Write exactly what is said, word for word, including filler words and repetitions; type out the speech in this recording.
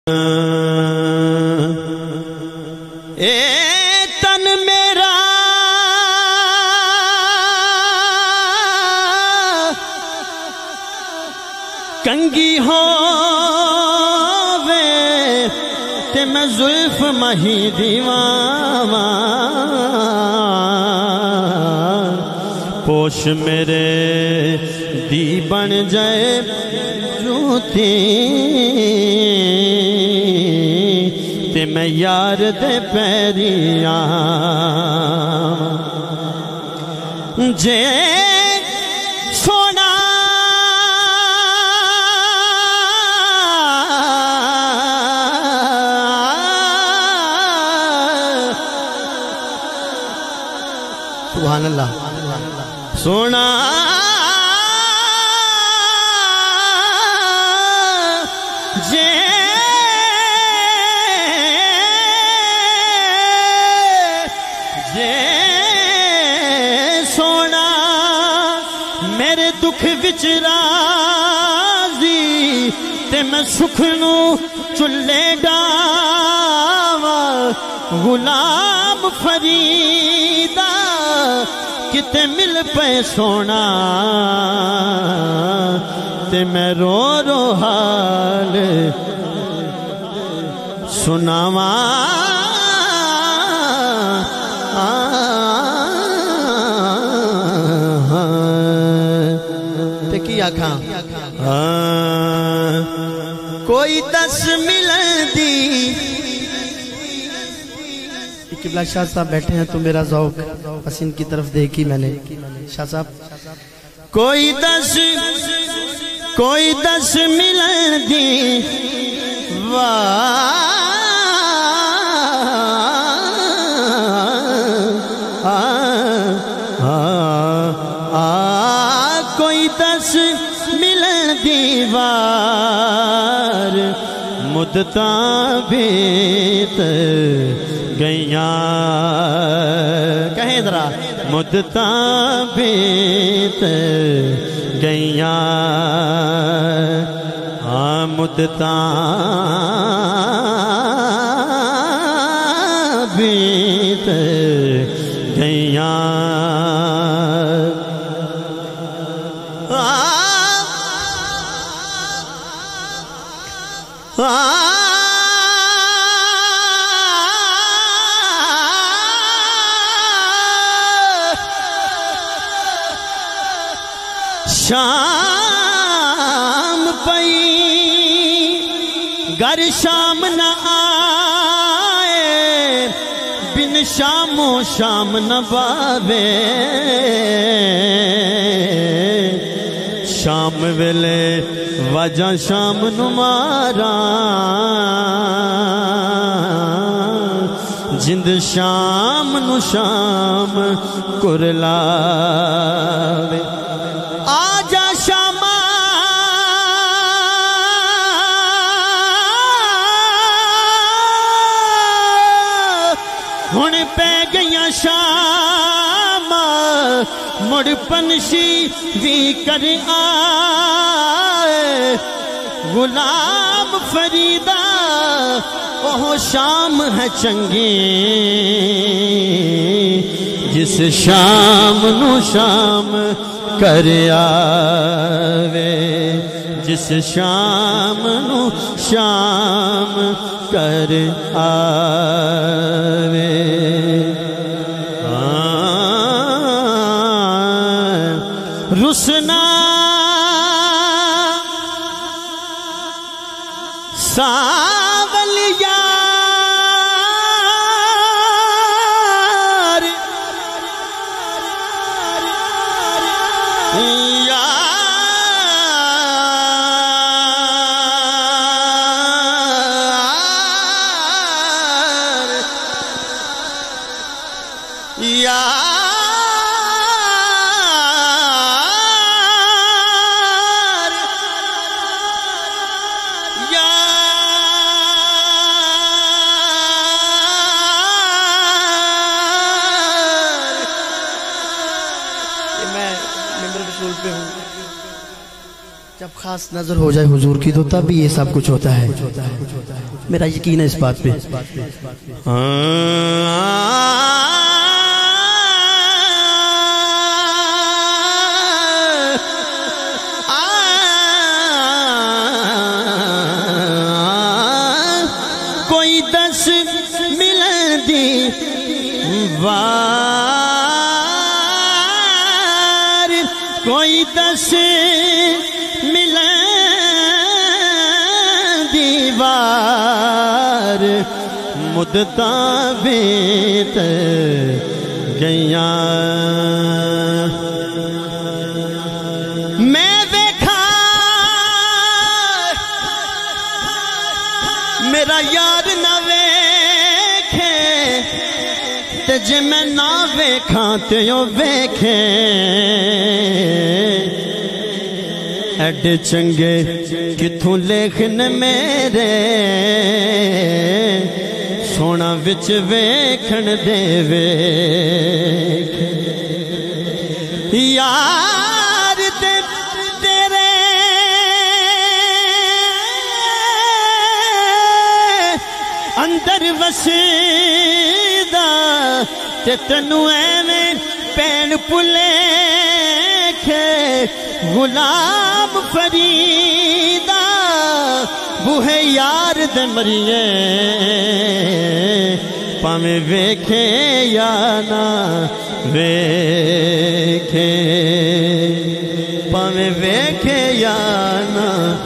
ए तन मेरा कंगी होवे ते मैं जुल्फ मही दीवावा पोश मेरे दी बन जाए जूती ते मैं यार दे पैरिया जे सोना सुभान अल्लाह सोना जे जे सोना मेरे दुख विच राजी ते मैं सुख नू चुल्ले डावा गुलाम फरीदा किते मिल पे सोना ते मैं रो रो हाल सुनावा ते की आखा कोई दस मिलन दी किबला शाह साहब बैठे हैं तो मेरा ज़ौक बस इनकी तरफ देखी मैंने। शाह साहब कोई दस कोई दस मिलन दी वाह आ, आ, आ, कोई दस मिलन दीवार मुद्दता बीत गैया कहें जरा मुद्दता बीत गैया हाँ मुद्दता बीत गैया आ, आ, शाम पई घर शाम न आए बिन शामो शाम न बावे शाम वेले वाजा शाम नु मारा जिंद शाम नु शाम कुरलावे आजा शामा हुण पै गईया शामा मुड़ पंछी भी कर आए गुलाम फरीदा ओह शाम है चंगी जिस शाम नु शाम कर आवे जिस शाम नु शाम कर आवे रुसना सावलिया यार जब खास नजर हो जाए हुजूर की तो तब भी ये सब कुछ होता है। मेरा यकीन है इस बात पे। कोई दस मिलदी वार, कोई दस दीवार, मुद्दा बीत गईया। मैं देखा मेरा यार ना वेखे, ते जे मैं ना वेखा ते ओ वेखे। एडे चंगे किथों लेखन मेरे, सोना विच वेखण देवे। यार ते तेरे अंदर वसीदा, ते तैनू एवें भैन भुलेखे। गुलाम फरीदा बूहे यार दे मरिए, भावें वेखे या ना वेखे, भावें वेखे या ना